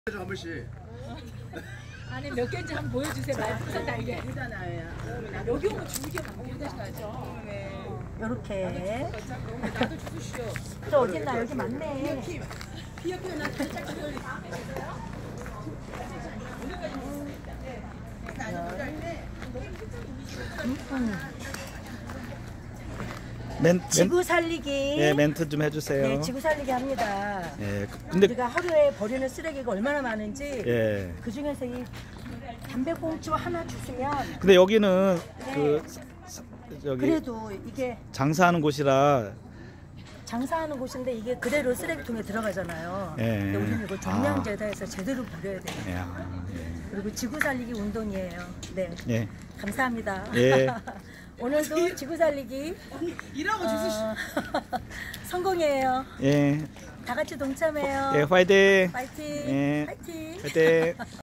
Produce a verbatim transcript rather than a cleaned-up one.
한 번씩. 아니 몇 개인지 한번 보여주세요. 말부터 달게. 여기 오면 주기가 많겠죠. 요렇게. 나도 주시오. 또 어딨나 여기 많네. 비어비어 나 살짝 들어올리. 멘, 지구 살리기. 예, 멘트 좀 해주세요. 네, 지구 살리기 합니다. 예, 근데 우리가 하루에 버리는 쓰레기가 얼마나 많은지 예. 그 중에서 이 담배꽁초 하나 주시면 근데 여기는 네. 그 사- 저기 그래도 이게 장사하는 곳이라 장사하는 곳인데 이게 그대로 쓰레기통에 들어가잖아요. 예. 근데 우리는 이거 종량제다해서 제대로 버려야 돼요. 예, 아, 그리고 지구 살리기 운동이에요. 네, 예. 예. 감사합니다. 예. 오늘도 지구 살리기 이라고 어, 성공이에요. 예. 다 같이 동참해요. 예, 화이팅. 파이팅. 예. 파이팅. 화이팅.